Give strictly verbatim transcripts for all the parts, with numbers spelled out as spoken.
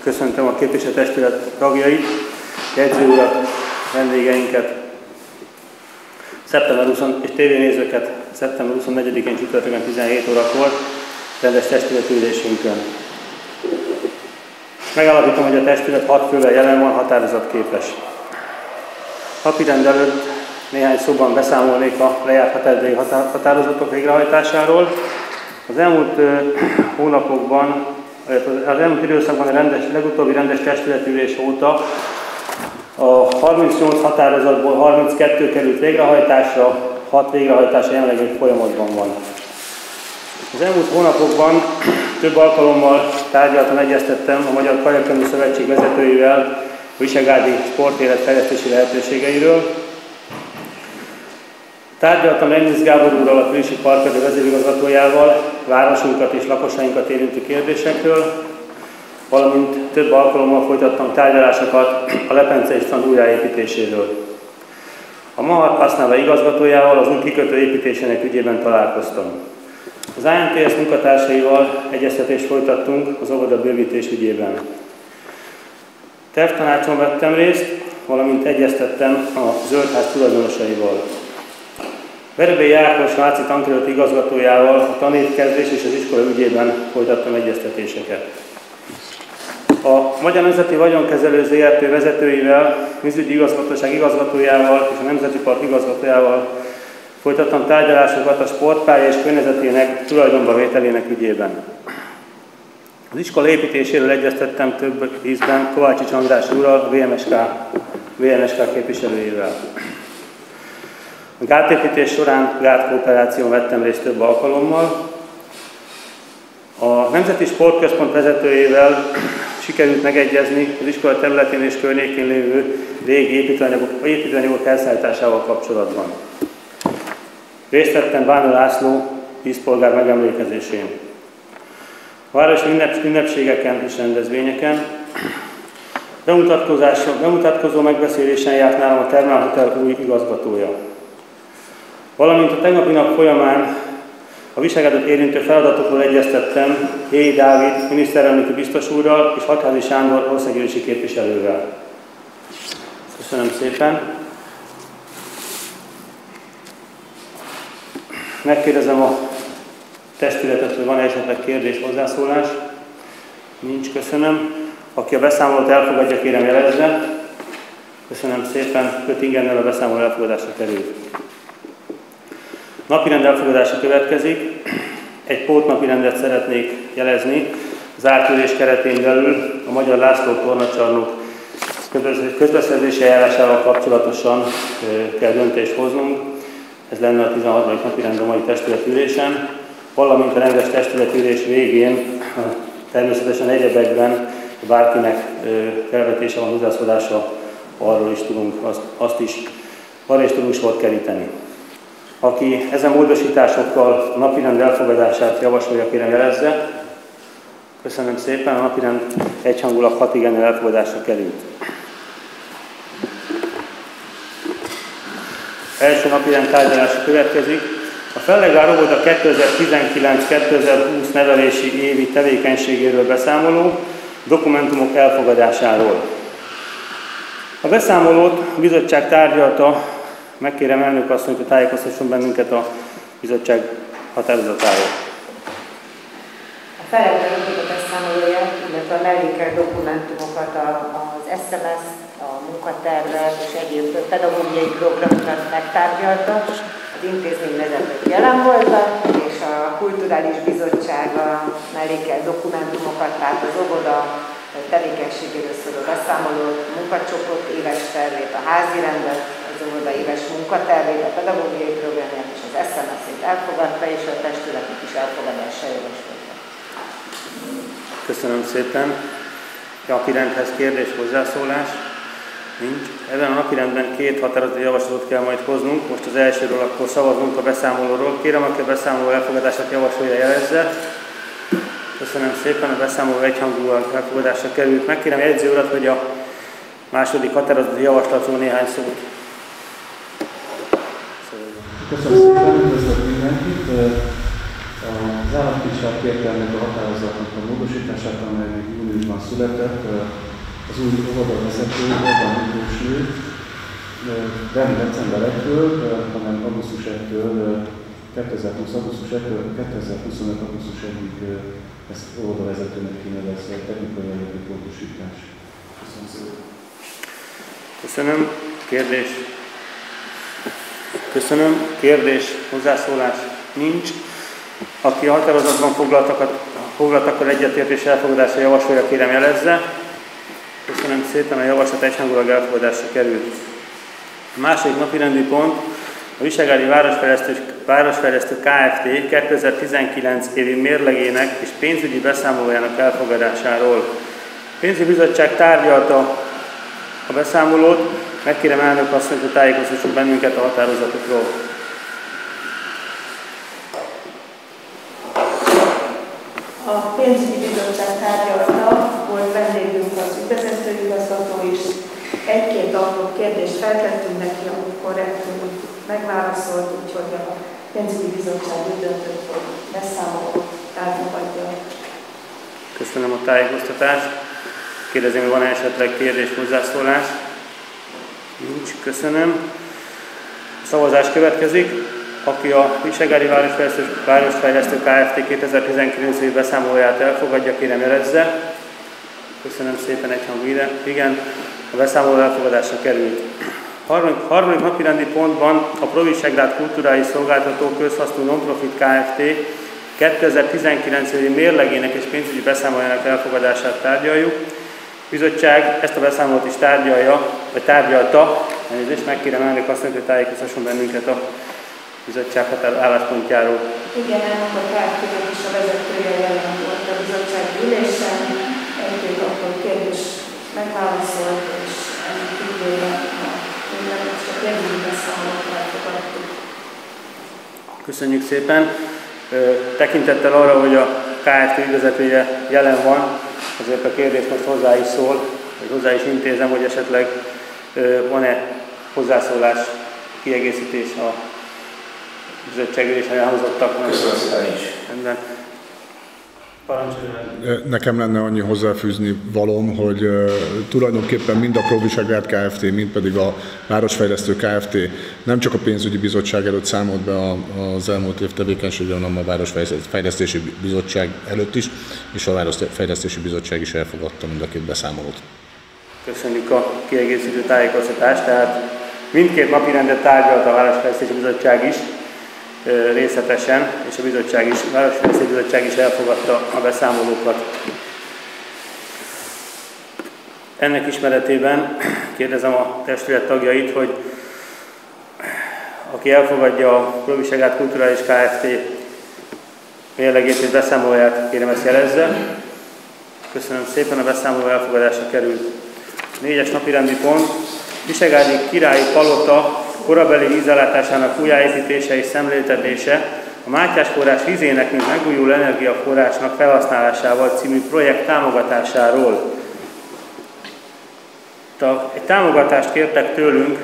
Köszöntöm a képviselőtestület tagjait, jegyző urat, vendégeinket, szeptember huszadikán és tévénézőket szeptember huszonnegyedikén csütörtökön tizenhét órakor rendes testületülésünkön. Megállapítom, hogy a testület hat fővel jelen van, határozatképes. Napirend előtt néhány szóban beszámolnék a lejárt határidei határozatok végrehajtásáról. Az elmúlt uh, hónapokban, az elmúlt időszakban a rendes, legutóbbi rendes testületülés óta a harmincnyolc határozatból harminckettő került végrehajtásra, hat végrehajtása jelenleg egy folyamatban van. Az elmúlt hónapokban több alkalommal tárgyaltan egyeztettem a Magyar Kajakkenu Szövetség vezetőivel a visegrádi sportélet fejlesztési lehetőségeiről. Tárgyaltam Renyisz Gábor úrral, a Külisi Parkerdő vezérigazgatójával, városunkat és lakosainkat érintő kérdésekről, valamint több alkalommal folytattam tárgyalásokat a Lepencei strand újjáépítéséről. A Mahart használva igazgatójával az új kikötő építésének ügyében találkoztam. Az I N T S munkatársaival egyeztetést folytattunk az óvoda bővítés ügyében. Tervtanácson vettem részt, valamint egyeztettem a Zöldház tulajdonosaival. Verebélyi Ákos Váci tankerület igazgatójával a tanévkezdés és az iskola ügyében folytattam egyeztetéseket. A Magyar Nemzeti Vagyonkezelő Zé R T vezetőivel, vízügyi igazgatóság igazgatójával és a Nemzeti Park igazgatójával folytattam tárgyalásokat a sportpálya és környezetének tulajdonba vételének ügyében. Az iskola építéséről egyeztettem több ízben Kovácsics András úrral, a vé em es ká képviselőjével. A gátépítés során gátkooperáción vettem részt több alkalommal. A Nemzeti Sportközpont vezetőjével sikerült megegyezni az iskola területén és környékén lévő régi építőanyagok, építőanyagok elszállításával kapcsolatban. Részt vettem Bánő László díszpolgár megemlékezésén. A városi ünnepségeken és rendezvényeken bemutatkozó megbeszélésen járt nálam a Thermal Hotel új igazgatója. Valamint a tegnapi nap folyamán a Visegrádot érintő feladatokról egyeztettem Héj Dávid miniszterelnöki biztos úrral és Hatházi Sándor országgyűlési képviselővel. Köszönöm szépen. Megkérdezem a testületet, hogy van esetleg kérdés, hozzászólás. Nincs, köszönöm. Aki a beszámolót elfogadja, kérem jelezze. Köszönöm szépen. öt ingennel a beszámoló elfogadásra került. Napirend elfogadása következik. Egy pótnapirendet szeretnék jelezni. Az átülés keretén belül a Magyar László tornacsarnok közbeszerzési eljárásával kapcsolatosan kell döntést hoznunk. Ez lenne a tizenharmadik napirend a mai testületülésen, valamint a rendes testületülés végén természetesen egyebekben bárkinek felvetése van, hozzászólása, arról is tudunk, azt, azt is, arra is tudunk sort keríteni. Aki ezen módosításokkal a napirend elfogadását javasolja, kérem jelezze. Köszönöm szépen, a napirend egyhangulag hat igennel elfogadásra került. Első napirend tárgyalása következik. A Fellegvár óvoda kétezer-tizenkilenc kétezer-húsz nevelési évi tevékenységéről beszámoló, dokumentumok elfogadásáról. A beszámolót a bizottság tárgyalta, megkérem elnök asszonyt, hogy tájékoztasson bennünket a bizottság határozatáról. A Fellegvár óvoda beszámolóját, illetve a mellékelt dokumentumokat, az es em es, a munkatervet és egyéb pedagógiai programokat megtárgyalta. Az intézmény vezetők jelen voltak, és a Kulturális Bizottság a mellékelt dokumentumokat, tehát az óvoda tevékenységéről szóló beszámolót, a munkacsoport éves tervét, a házi rendet, az óvoda éves munkatervét, a pedagógiai programját és az es em es-ét elfogadta, és a testületnek is elfogadásra javasolta. Köszönöm szépen. A napirendhez kérdés, hozzászólás? Nincs. Ebben a napirendben két határozati javaslatot kell majd hoznunk. Most az elsőről akkor szavazunk a beszámolóról. Kérem, aki a beszámoló elfogadását javasolja, jelezze. Köszönöm szépen, a beszámoló egyhangúan elfogadásra került. Megkérem jegyző urat, hogy a második határozati javaslatról néhány szót. Köszönöm szépen, üdvözlök mindenkit. Az Az államtitkár kérte ennek a határozatnak a módosítását, amely még júniusban született. Az új oldalvezető, Orbán Miklós nő, nem december elsejétől, hanem augusztus elsejétől, kétezer-húsz. augusztus elsejétől kétezer-huszonöt. augusztus elsejéig ezt oldalvezetőnek kinevezve a technikai jellegű módosítás. Köszönöm szépen. Köszönöm. Kérdés? Köszönöm. Kérdés, hozzászólás nincs. Aki a határozatban foglaltakat, foglaltakkal egyetértés elfogadásra javasolja, kérem jelezze. Köszönöm szépen, a javaslat egyhangulag elfogadásra került. A második napirendi pont a Visegrádi Városfejlesztő, Városfejlesztő Kft. kétezer-tizenkilenc évi mérlegének és pénzügyi beszámolójának elfogadásáról. A pénzügyi bizottság tárgyalta a beszámolót, megkérem elnök asszonyt, hogy tájékoztasson bennünket a határozatokról. A pénzügyi bizottság tárgyalta, volt vendégünk az ügyvezetőigazgató is, egy-két apró kérdést feltettünk neki, amit korrektül megválaszolt, úgyhogy a pénzügyi bizottság úgy döntött, hogy beszámolót elfogadja. Köszönöm a tájékoztatást. Kérdezem, hogy van-e esetleg kérdés, hozzászólás? Nincs, köszönöm. A szavazás következik. Aki a Visegrádi Városfejlesztő, Városfejlesztő Kft. kétezer-tizenkilenc évi beszámolóját elfogadja, kérem jelezze. Köszönöm szépen, egyhangú igen. A beszámoló elfogadásra került. Harmadik, harmadik napirendi pontban a Pro Visegrád Kulturális Szolgáltató Közhasznú Nonprofit Kft. kétezer-tizenkilenc évi mérlegének és pénzügyi beszámolójának elfogadását tárgyaljuk. A bizottság ezt a beszámolót is tárgyalja, vagy tárgyalta, elnézést, megkérem elnök azt, hogy tájékoztasson bennünket a bizottság álláspontjáról. Igen, ennek a kártyának is a vezetője jelen volt a bizottsági ülésen, egy-két apró kérdés megválaszolt, és ennek ügyvége a pénzügyi beszámolót elfogadtuk. Köszönjük szépen. Tekintettel arra, hogy a Kft. Ügyvezetője jelen van, azért a kérdés most hozzá is szól, vagy hozzá is intézem, hogy esetleg van-e hozzászólás, kiegészítés a bizottságülésen elhozottak. Köszönöm szépen is. Rendben. Parancsoljon. Nekem lenne annyi hozzáfűzni valóm, hogy uh, tulajdonképpen mind a Pro Visegrád Kft., mind pedig a Városfejlesztő Kft. Nem csak a pénzügyi bizottság előtt számolt be a, az elmúlt év tevékenységre, hanem a Városfejlesztési Bizottság előtt is, és a Városfejlesztési Bizottság is elfogadta mind a két beszámolót. Köszönjük a kiegészítő tájékoztatást, tehát mindkét napirendet tárgyalt a Városfejlesztési Bizottság is részletesen, és a bizottság is, a Városfejlesztési Bizottság is elfogadta a beszámolókat. Ennek ismeretében kérdezem a testület tagjait, hogy aki elfogadja a Pro Visegrád Kulturális Kft. Mérlegét és beszámolóját, kérem ezt jelezze. Köszönöm szépen, a beszámoló elfogadásra került. Négyes napirendi pont. Visegrádi Királyi Palota korabeli vízellátásának újjáépítése és szemléltetése a Mátyás forrás vizének, mint megújuló energiaforrásnak felhasználásával című projekt támogatásáról. Egy támogatást kértek tőlünk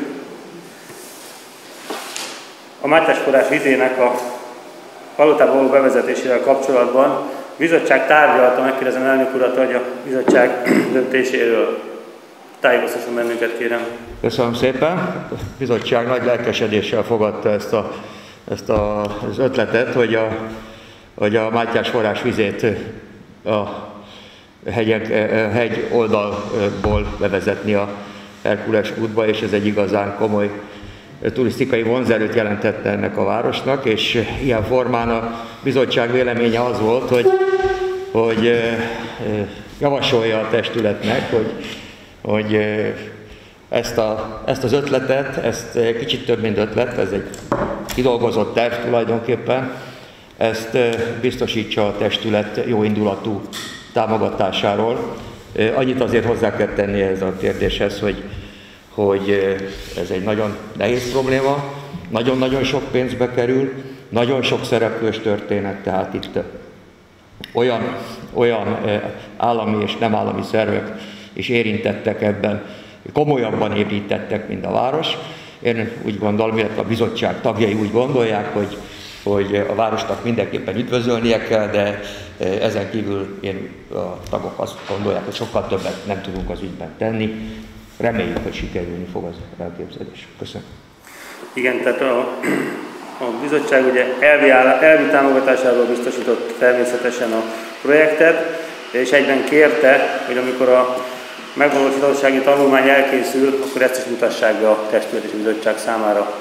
a Mátyás forrás vizének a palotába való bevezetésével kapcsolatban. A bizottság tárgyalta, megkérdezem elnök urat, hogy a bizottság döntéséről. Tájékoztasson bennünket, kérem. Köszönöm szépen. A bizottság nagy lelkesedéssel fogadta ezt, a, ezt a, az ötletet, hogy a, hogy a Mátyás forrás vizét a hegyek, hegy oldalból bevezetni a Herkules útba, és ez egy igazán komoly turisztikai vonzerőt jelentette ennek a városnak, és ilyen formán a bizottság véleménye az volt, hogy, hogy javasolja a testületnek, hogy hogy ezt, a, ezt az ötletet, ezt kicsit több mint ötlet, ez egy kidolgozott terv tulajdonképpen, ezt biztosítsa a testület jóindulatú támogatásáról. Annyit azért hozzá kell tenni ez a kérdéshez, hogy, hogy ez egy nagyon nehéz probléma, nagyon-nagyon sok pénzbe kerül, nagyon sok szereplős történet, tehát itt olyan, olyan állami és nem állami szervek és érintettek ebben, komolyabban érintettek, mint a város. Én úgy gondolom, illetve a bizottság tagjai úgy gondolják, hogy, hogy a városnak mindenképpen üdvözölnie kell, de ezen kívül én, a tagok azt gondolják, hogy sokkal többet nem tudunk az ügyben tenni. Reméljük, hogy sikerülni fog az elképzelés. Köszönöm. Igen, tehát a, a bizottság ugye elvi, elvi támogatásáról biztosított természetesen a projektet, és egyben kérte, hogy amikor a megvalósíthatósági tanulmány elkészül, akkor ezt is mutassák be a testület és bizottság számára.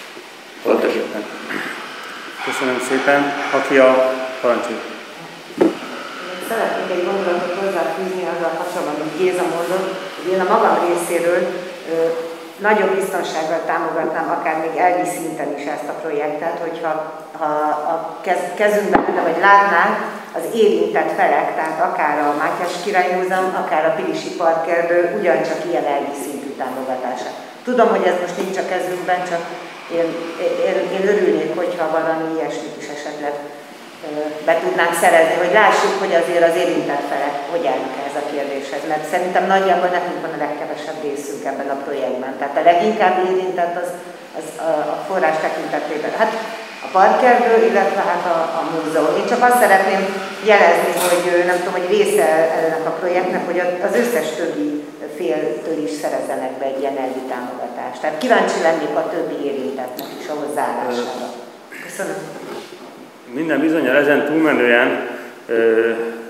Köszönöm szépen. Aki a parancsol. Szeretnék egy gondolatot hozzáfűzni azzal kapcsolatban, amit Géza mondott, hogy én a magam részéről ö, nagyobb biztonsággal támogatnám, akár még elvi szinten is ezt a projektet, hogyha ha a kez, kezünkben lenne, vagy látnánk az érintett felek, tehát akár a Mátyás Király Múzeum, akár a Pilisi Parkerdő ugyancsak ilyen elvi szintű támogatását. Tudom, hogy ez most nincs a kezünkben, csak én, én, én örülnék, hogyha valami ilyesmit is esetleg be tudnánk szerezni, hogy lássuk, hogy azért az érintett felek hogy állnak ez a kérdéshez. Mert szerintem nagyjából nekünk van a legkevesebb részünk ebben a projektben. Tehát a leginkább érintett az, az a, a forrás tekintetében. Hát a parkerdő, illetve hát a, a múzeum. Én csak azt szeretném jelezni, hogy nem tudom, hogy része ennek a projektnek, hogy az összes többi féltől is szerezzenek be egy ilyen elvi támogatást. Tehát kíváncsi lennék a többi érintettnek is a hozzáállására. Köszönöm. Minden bizonnyal ezen túlmenően ö,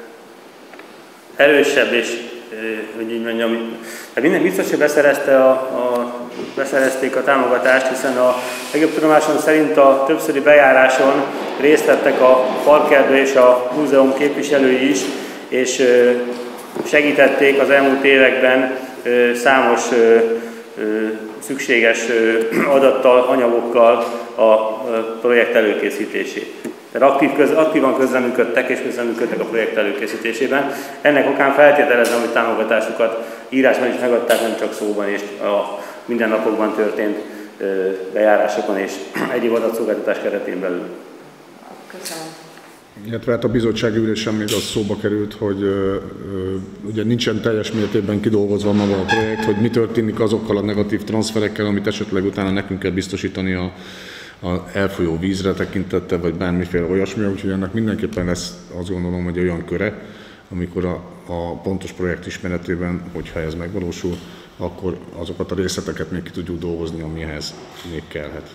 erősebb és, ö, hogy így mondjam, de minden biztos, hogy beszerezte a, a, beszerezték a támogatást, hiszen a legjobb tudomásom szerint a többszöri bejáráson részt vettek a parkerdő és a múzeum képviselői is, és ö, segítették az elmúlt években ö, számos ö, ö, szükséges ö, adattal, anyagokkal a projekt előkészítését. Tehát aktív köz, aktívan közreműködtek és közreműködtek a projekt előkészítésében. Ennek okán feltételezem, hogy támogatásukat írásban is megadták, nem csak szóban és a mindennapokban történt bejárásokon és egyéb adatszolgáltatás keretén belül. Köszönöm. Illetve hát a bizottsági ülésen még az szóba került, hogy ö, ö, ugye nincsen teljes mértékben kidolgozva maga a projekt, hogy mi történik azokkal a negatív transferekkel, amit esetleg utána nekünk kell biztosítani a a elfolyó vízre tekintette, vagy bármiféle olyasmi, úgyhogy ennek mindenképpen lesz, azt gondolom, hogy olyan köre, amikor a, a pontos projekt ismeretében, hogyha ez megvalósul, akkor azokat a részleteket még ki tudjuk dolgozni, amihez még kellhet.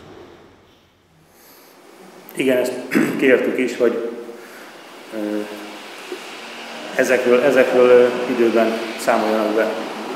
Igen, ezt kértük is, hogy ezekről, ezekről időben számoljanak be.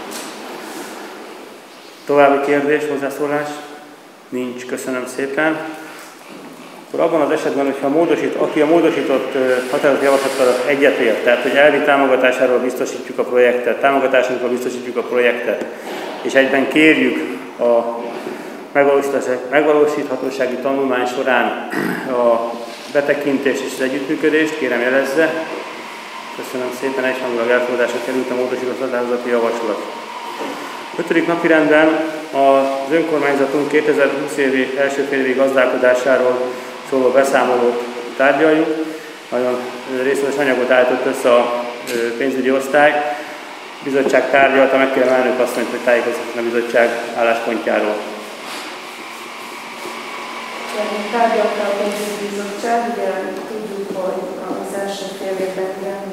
További kérdés, hozzászólás? Nincs, köszönöm szépen. Akkor abban az esetben, hogyha a módosít, aki a módosított határozati javaslattal egyetért, tehát hogy elvi támogatásáról biztosítjuk a projektet, támogatásunkról biztosítjuk a projektet, és egyben kérjük a megvalósíthatósági tanulmány során a betekintést és az együttműködést, kérem jelezze. Köszönöm szépen, egyhangulag elfogadásra került a módosított határozati javaslat. Ötödik napirendben az önkormányzatunk kétezer-húsz évi első félévi gazdálkodásáról szóló beszámolót tárgyaljuk. Nagyon részletes anyagot állított össze a pénzügyi osztály. A bizottság tárgyalta, megkérem elnök asszonyt, hogy tájékoztasson a bizottság álláspontjáról. Tárgyalta a pénzügyi bizottság, ugye tudjuk, hogy az első fél évben ilyen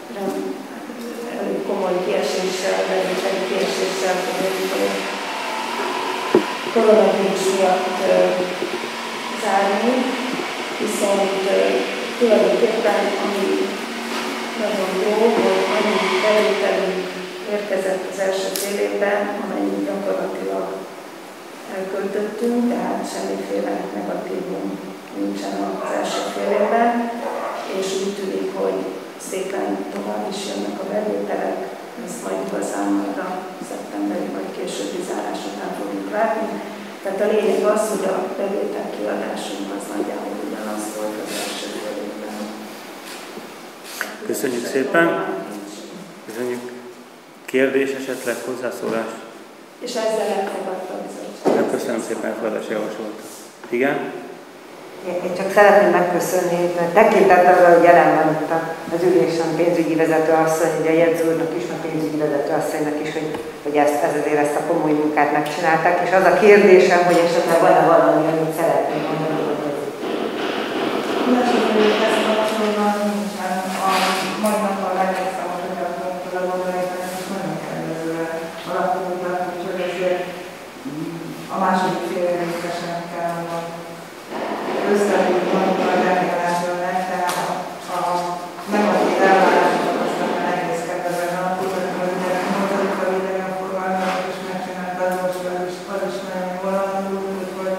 elég komoly kieséssel, bevételi kieséssel fogjuk koronavírus miatt zárni, viszont tulajdonképpen ami nagyon jó, hogy annyi bevételünk érkezett az első fél évben, amennyit gyakorlatilag elköltöttünk, tehát semmiféle negatívum nincsen az első fél évben, és úgy tűnik, hogy szépen tovább is jönnek a bevételek, ezt majd igazán majd a szeptemberi vagy későbbi zárás után fogjuk látni. Tehát a lényeg az, hogy a bevétel kiadásunk az nagyjából ugyanaz volt az első fél évben. Köszönjük szépen! Köszönjük! Kérdés, esetleg hozzászólás? És ezzel elfogadta a bizottság. Köszönöm szépen, elfogadási javaslatot. Igen? Én csak szeretném megköszönni, mert tekintettel arra, hogy jelen van itt az ülésen pénzügyi vezető asszony, ugye a Jegyző úrnak is, a pénzügyi vezető asszonynak is, hogy, hogy ezt, ez azért ezt a komoly munkát megcsinálták. És az a kérdésem, hogy esetleg van-e valami, amit szeretném mondani, hogy Ülésről ezt kapcsolatban nincsen. A mai nappal megnéztem, hogy a munkára gondolják, és nagyon kedvezően alakulnak, úgyhogy ezért a második fél részesen kell összeadni magunkat remélhetőleg, de a negatív elvárásokat aztán egész kedvezően alakulnak, hogy ugye nyolcadik a idegenforgalmat és megcsinálta az most is, az is nagyon jól alakult, úgyhogy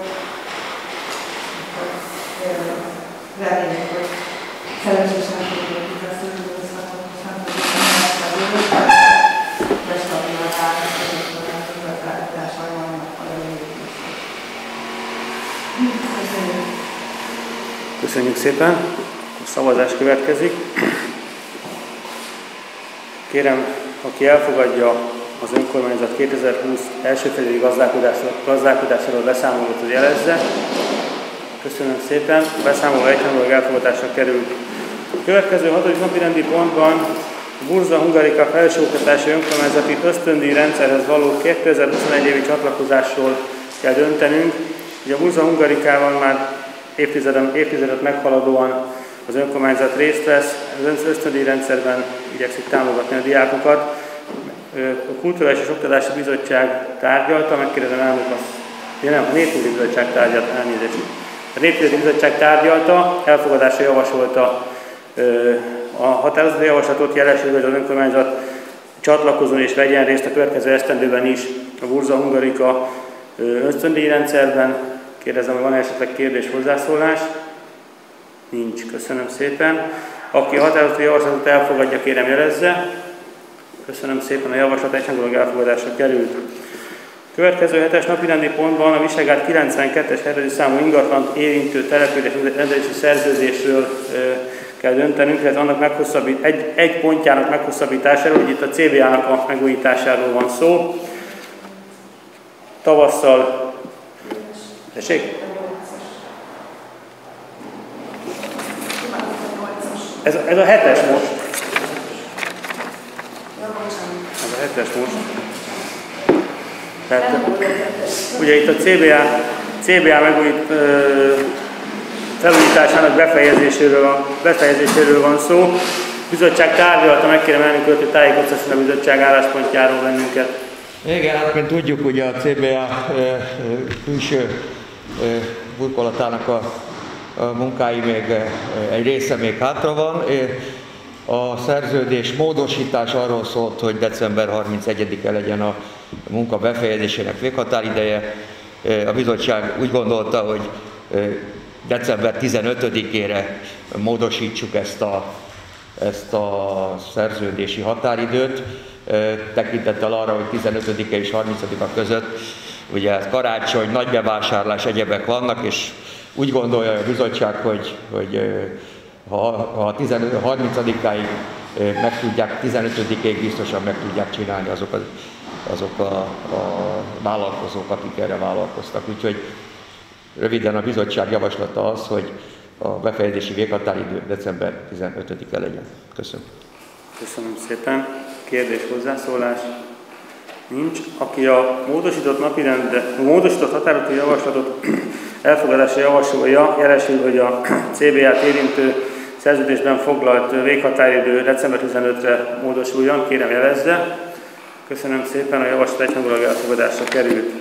reméljük, hogy szerencsésen tudjuk itt ezt az időszakot, és nem tudjuk ezt a időt, de stabilan állnak, és az ötletással vannak a reméljük. Köszönjük! Köszönjük szépen! A szavazás következik. Kérem, aki elfogadja az önkormányzat kétezer-húsz első félévi gazdálkodásáról beszámolót, hogy jelezze. Köszönöm szépen. A beszámoló egyhangulag elfogadásra került. A következő hatodik napi rendi pontban a Burza Hungarika felsőoktatási önkormányzati ösztöndíj rendszerhez való kétezer-huszonegy évi csatlakozásról kell döntenünk. Ugye a Burza Hungarikával már évtizeden, évtizedet meghaladóan az önkormányzat részt vesz, az ösztöndíj rendszerben igyekszik támogatni a diákokat. A Kulturális és Oktatási Bizottság tárgyalta, megkérdezem elnök azt, ja nem, a Népjogi Bizottság tárgyalta, elnézést. A Népjogi Bizottság tárgyalta, elfogadásra javasolta a határozati javaslatot, jelesül, hogy az önkormányzat csatlakozzon és vegyen részt a következő esztendőben is a Burza Hungarika ösztöndíj rendszerben. Kérdezem, hogy van esetleg kérdés, hozzászólás? Nincs. Köszönöm szépen. Aki a határozati javaslatot elfogadja, kérem jelezze. Köszönöm szépen, a javaslat egyhangulag elfogadásra került. Következő hetes napirendi pontban a Visegrád kilencvenkettes eredeti számú ingatlant érintő település rendelési szerződésről e, kell döntenünk, ez annak meghosszabbít, egy, egy pontjának meghosszabbításáról, hogy itt a cé bé á-nak a megújításáról van szó. Tavasszal... Tessék? Ez, ez a hetes most. Ez a hetes most. Tehát, ugye itt a cé bé á, cé bé á megújít felújításának befejezéséről, befejezéséről van szó. A bizottság tárgyalta, megkérem elnök urat, hogy tájékoztasson a bizottság álláspontjáról bennünket. Igen, hát mint tudjuk, ugye a cé bé á külső burkolatának a, a munkái még egy része még hátra van. A szerződés módosítás arról szólt, hogy december harmincegyedike legyen a munka befejezésének véghatárideje. A bizottság úgy gondolta, hogy december tizenötödikére módosítsuk ezt a, ezt a szerződési határidőt, tekintettel arra, hogy tizenötödike és harmincadika között ugye karácsony, nagy bevásárlás, egyebek vannak, és úgy gondolja a bizottság, hogy, hogy ha, ha harmincadikáig meg tudják, tizenötödikéig biztosan meg tudják csinálni azok a, azok a, a vállalkozók, akik erre vállalkoztak. Úgyhogy röviden a bizottság javaslata az, hogy a befejezési véghatáridő december tizenötödike legyen. Köszönöm. Köszönöm szépen. Kérdés, hozzászólás? Nincs. Aki a módosított napirendre, a módosított határozati javaslatot elfogadásra javasolja, jelesül, hogy a cé bé á-t érintő szerződésben foglalt véghatáridő december tizenötödikére módosuljon, kérem jelezze. Köszönöm szépen, a javaslat egyhangulag elfogadásra került.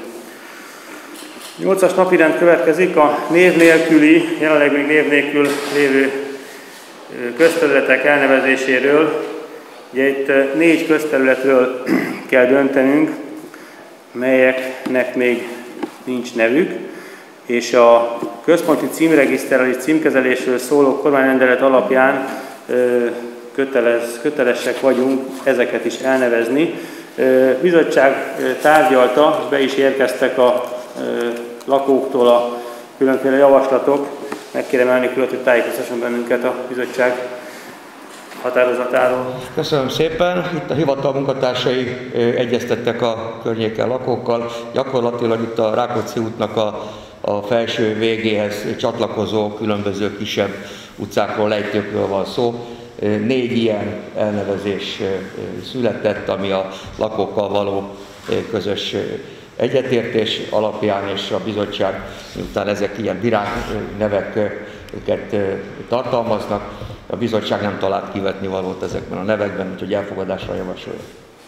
nyolcas napirend következik a név nélküli, jelenleg még név nélkül lévő közterületek elnevezéséről. Ugye itt négy közterületről kell döntenünk, melyeknek még nincs nevük, és a központi címregiszterrel és címkezelésről szóló kormányrendelet alapján kötelez, kötelesek vagyunk ezeket is elnevezni. Bizottság tárgyalta, és be is érkeztek a lakóktól a különféle javaslatok. Megkérem elnök urat, hogy tájékoztasson bennünket a bizottság határozatáról. Köszönöm szépen. Itt a hivatal munkatársai egyeztettek a környéken lakókkal. Gyakorlatilag itt a Rákóczi útnak a, a felső végéhez csatlakozó különböző kisebb utcákról, lejtőkről van szó. Négy ilyen elnevezés született, ami a lakókkal való közös egyetértés alapján, és a bizottság, miután ezek ilyen virág neveket tartalmaznak, a bizottság nem talált kivetni valót ezekben a nevekben, úgyhogy elfogadásra javasolja.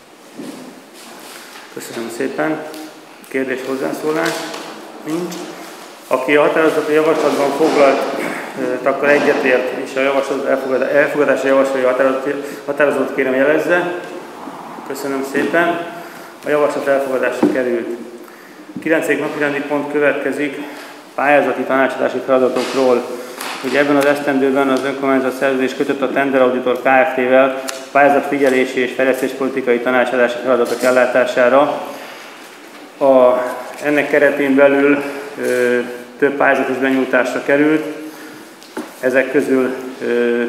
Köszönöm szépen. Kérdés, hozzászólás? Nincs. Aki a határozati javaslatban foglalt, akkor egyetért, és a javaslat elfogadásra javasolja a határozatot, kérem jelezze. Köszönöm szépen. A javaslat elfogadásra került. kilencedik napirendi pont következik, pályázati tanácsadási feladatokról. Ugye ebben az esztendőben az önkormányzat szerződés kötött a Tender Auditor Kft-vel pályázatfigyelési és fejlesztéspolitikai tanácsadási feladatok ellátására. A, ennek keretén belül ö, több pályázat is benyújtásra került. Ezek közül ö,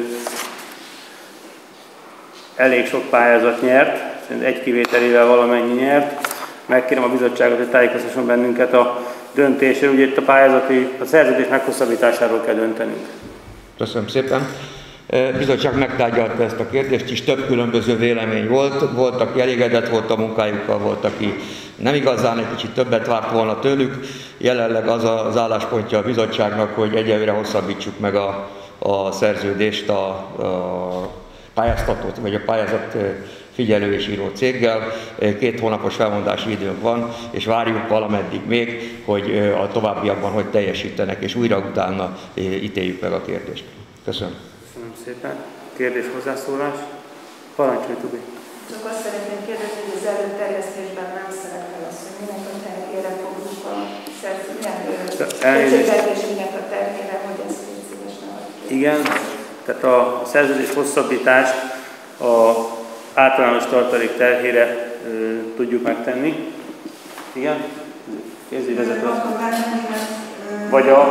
elég sok pályázat nyert, egy kivételével valamennyi nyert. Megkérem a bizottságot, hogy tájékoztasson bennünket a döntésről. Ugye itt a pályázati, a szerződés meghosszabbításáról kell döntenünk. Köszönöm szépen. A bizottság megtárgyalta ezt a kérdést is, több különböző vélemény volt. Volt, aki elégedett volt a munkájukkal, volt, aki nem igazán, egy kicsit többet várt volna tőlük. Jelenleg az az álláspontja a bizottságnak, hogy egyelőre hosszabbítsuk meg a, a szerződést a, a pályáztatót, vagy a pályázat figyelő és író céggel. Két hónapos felmondási időnk van, és várjuk valameddig még, hogy a továbbiakban hogy teljesítenek, és újra utána ítéljük meg a kérdést. Köszönöm. Köszönöm szépen. Kérdés, hozzászólás? Parancsolj, Tubi. Csak azt szeretném kérdezni, hogy az előterjesztésben nem szerepel az, hogy minek a terhére fogjuk a szerződést, és minek a terhére, hogy ezt így szívesen adjuk. Igen, tehát a szerződés hosszabbítást a általános tartalék terhére ö, tudjuk megtenni. Igen? Kezdj vezető. Vagy a...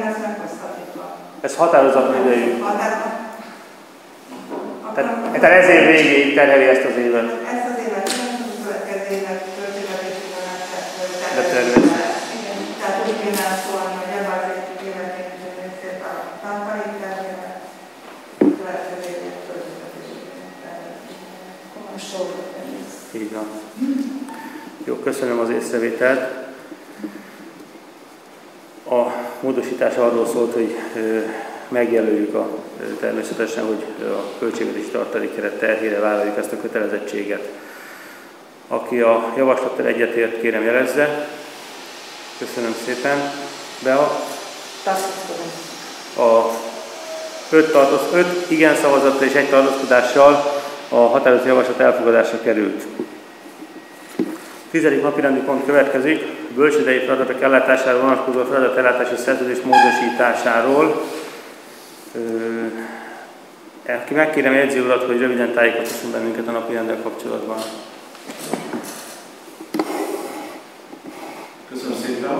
Ez határozatlan idejű. Tehát, tehát ez év végéig terheli ezt az évet. Ezt az évet, nem a következő évet költségvetési tanácsát. Igen, tehát úgy kéne szólni, hogy ebben az évet szép a tantalék terhére, a következő évet költségvetési tanácsát. Így van. Jó, köszönöm az észrevételt. A módosítás arról szólt, hogy megjelöljük a, természetesen, hogy a költségvetési tartalékkeret terhére vállaljuk ezt a kötelezettséget. Aki a javaslattal egyetért, kérem jelezze. Köszönöm szépen. Bea? A öt, tartoz, öt igen szavazattal és egy tartózkodással a határozati javaslat elfogadásra került. Tizedik napirendi pont következik, bölcsődei feladatok ellátásáról vonatkozó feladatellátási szerződés módosításáról. Ki megkérem jegyző urat, hogy röviden tájékoztasson bennünket a napirenddel kapcsolatban. Köszönöm szépen!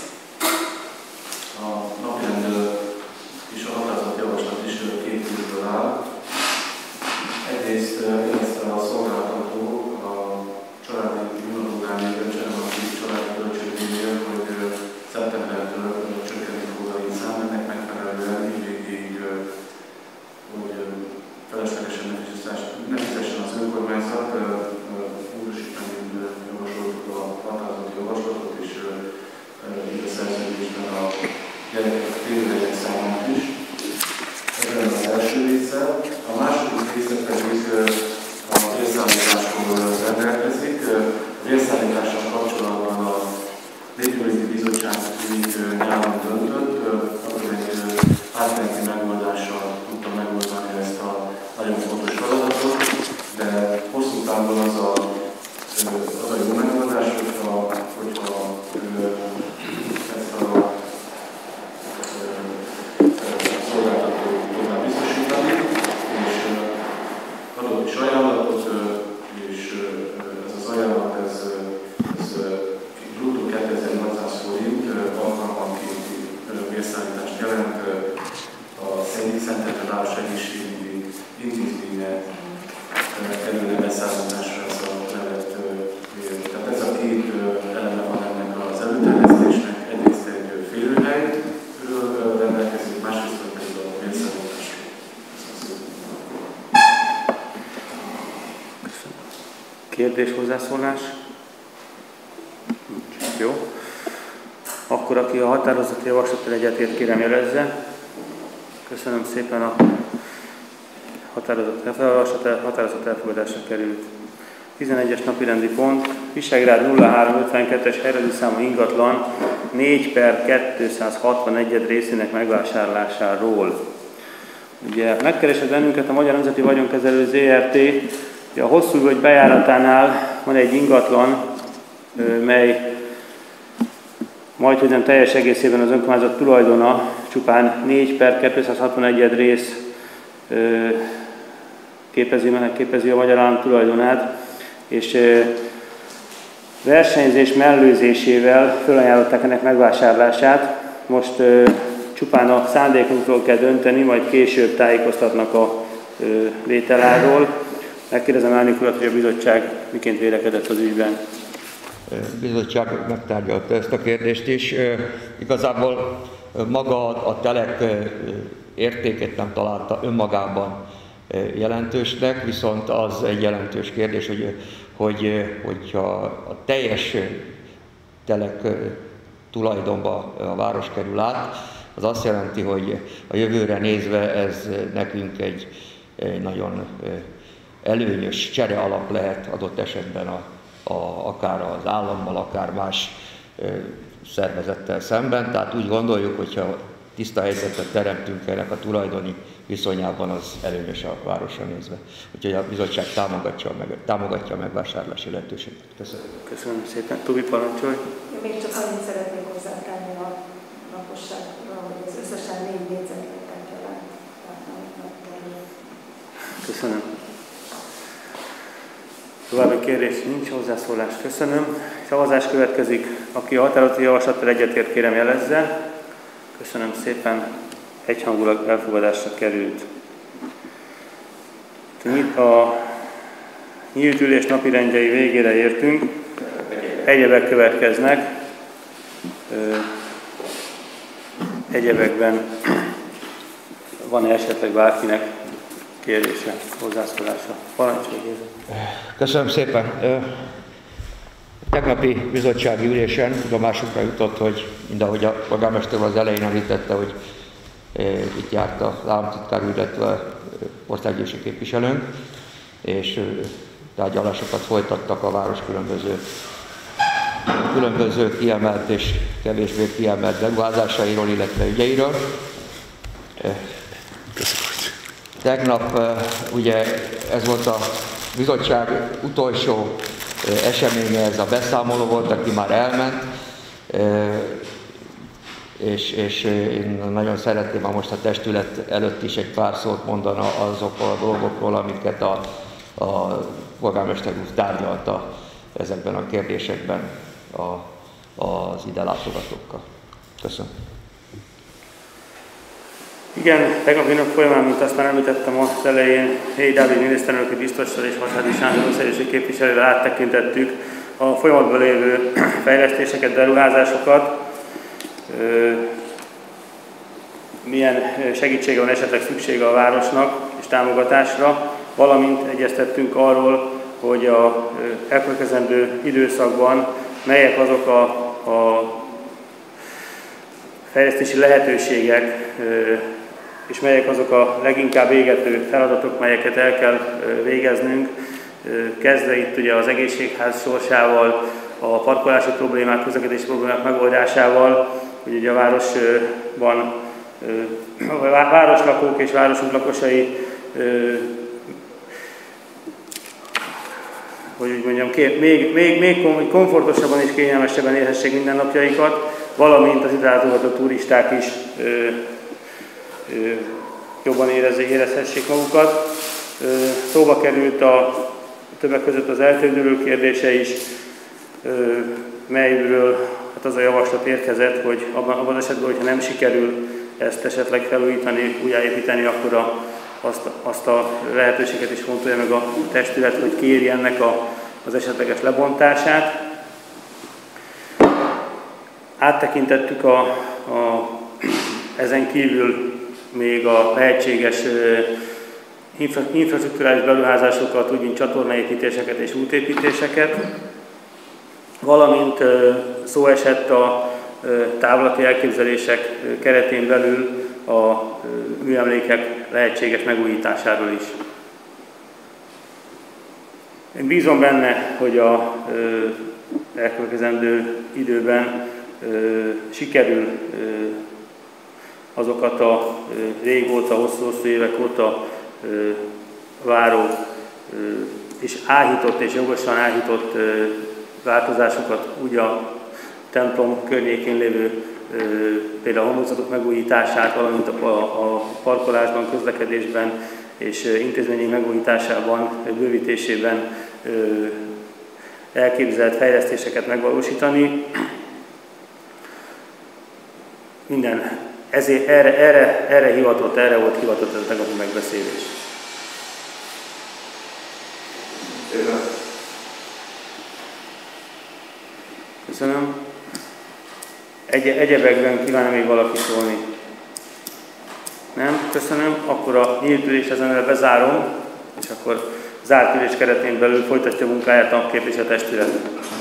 A napirend és a határozat javaslat is két részből áll. Egyrészt ezt a szolgáltató a családi nyugodógán döntsenem a két családi költségénél, hogy szeptembertől csökkenni fog a létszám, ennek megfelelően évvégéig, hogy feleslegesen ne fizessen az önkormányzat, módosítani javasoltuk a határozati javaslatot, és így a szerződésben a gyerekek félidejek számát is. Ez az első része. A második része pedig a vérszállításról rendelkezik. A vérszállítással kapcsolatban a Népjóléti Bizottság így nyáron döntött, akkor egy átmeneti megoldással tudta megoldani ezt a nagyon fontos feladatot, de hosszú távon az a, az a jó megoldás, hogyha, hogyha ezt a szolgáltatót tudná biztosítani, és adott is ajánlatot, és ez az ajánlat, ez, ez bruttó kétezer-nyolcszáz forint alkalmankénti vérszállítást jelent a Szentendre Város Egészségügyi Intézménye kerülne beszállításra ez a nevet vér. Tehát ez a két eleme van ennek az előterjesztésnek, egyrészt egy férőhelyről rendelkezik, másrészt pedig a vérszállításról. Kérdés, hozzászólás? Nincs. akkor aki a határozati javaslattal egyetért, kérem jelezze. Köszönöm szépen, a határozat, határozat elfogadásra került. tizenegyes napirendi pont, Visegrád nulla három ötvenkettes helyrajzi számú ingatlan négy per kétszázhatvanegy részének megvásárlásáról. Ugye megkeresett bennünket a Magyar Nemzeti Vagyonkezelő zé er té, ugye a Hosszúvölgy bejáratánál van egy ingatlan, mely majdhogy nem teljes egészében az önkormányzat tulajdona, csupán négy per kétszázhatvanegy rész képezi, képezi a magyar állam tulajdonát, és versenyzés mellőzésével felajánlották ennek megvásárlását. Most csupán a szándékunkról kell dönteni, majd később tájékoztatnak a vételáról. Megkérdezem elnök urat, hogy a bizottság miként vélekedett az ügyben. A bizottság megtárgyalta ezt a kérdést is. Igazából maga a telek értékét nem találta önmagában jelentősnek, viszont az egy jelentős kérdés, hogy, hogy, hogyha a teljes telek tulajdonba a város kerül át, az azt jelenti, hogy a jövőre nézve ez nekünk egy, egy nagyon előnyös csere alap lehet adott esetben a, a, akár az állammal, akár más szervezettel szemben. Tehát úgy gondoljuk, hogyha tiszta helyzetet teremtünk ennek a tulajdoni viszonyában, az előnyös a városra nézve. Úgyhogy a bizottság támogatja, meg, támogatja a megvásárlási lehetőséget. Köszönöm. Köszönöm szépen. Tobi, parancsolj. Én még csak annyit szeretnék hozzátenni a lakosságra, hogy ez összesen négy négyzetmétert jelent. Köszönöm. További kérdés nincs, hozzászólás. Köszönöm. Szavazás következik. Aki a határozati javaslattal egyetért, kérem jelezze. Köszönöm szépen. Egyhangulag elfogadásra került. A nyílt ülés napirendjei végére értünk. Egyebek következnek. Egyebekben van-e esetleg bárkinek kérdése, hozzászólása? Parancsolj, Géza. Köszönöm szépen. Tegnapi bizottsági ülésen tudomásunkra jutott, hogy mindahogy a polgármester az elején említette, hogy itt járt az államtitkár, illetve országgyűlési képviselőnk, és tárgyalásokat folytattak a város különböző, különböző kiemelt és kevésbé kiemelt beruházásairól, illetve ügyeiről. Tegnap ugye ez volt a bizottság utolsó eseménye, ez a beszámoló volt, aki már elment, és, és én nagyon szeretném, ha most a testület előtt is egy pár szót mondana azokról a dolgokról, amiket a, a polgármester úr tárgyalta ezekben a kérdésekben a, az ide látogatókkal. Köszönöm. Igen, tegnapi nap folyamán, mint azt már említettem az elején, Héj Dávid miniszterelnöki biztossal és Vasárdi Sándor országgyűlési képviselővel áttekintettük a folyamatban lévő fejlesztéseket, beruházásokat, milyen segítségre van esetleg szüksége a városnak és támogatásra, valamint egyeztettünk arról, hogy a elkövetkezendő időszakban melyek azok a, a fejlesztési lehetőségek, és melyek azok a leginkább égető feladatok, melyeket el kell végeznünk, kezdve itt ugye az egészségház sorsával, a parkolási problémák, közlekedési problémák megoldásával, hogy ugye a városban a városlakók és városunk lakosai, hogy úgy mondjam, még, még, még komfortosabban és kényelmesebben élhessék mindennapjaikat, valamint az ide látogató turisták is ö, ö, jobban érezzék, érezhessék magukat. Ö, szóba került a többek között az eltűnődő kérdése is, ö, melyről hát az a javaslat érkezett, hogy abban, abban az esetben, hogyha nem sikerül ezt esetleg felújítani, újjáépíteni, akkor a, azt, azt a lehetőséget is fontolja meg a testület, hogy kéri ennek a, az esetleges lebontását. Áttekintettük a, a, ezen kívül még a lehetséges infra, infrastrukturális beruházásokat, úgy mint csatornaépítéseket és útépítéseket, valamint szó esett a távlati elképzelések keretén belül a műemlékek lehetséges megújításáról is. Én bízom benne, hogy a elkövetkezendő időben sikerül azokat a régóta, hosszú-hosszú évek óta váró és áhított és jogosan áhított változásokat úgy a templom környékén lévő például a homlokzatok megújítását, valamint a parkolásban, közlekedésben és intézményi megújításában, bővítésében elképzelt fejlesztéseket megvalósítani. Minden ezért erre, erre, erre hivatott, erre volt hivatott ez a tegnapi megbeszélés. Köszönöm. Egy, egyebekben kívánna még valaki szólni? Nem? Köszönöm. Akkor a nyílt ülés ezen bezárom, és akkor zárt ülés keretén belül folytatja munkáját a képviselőtestület.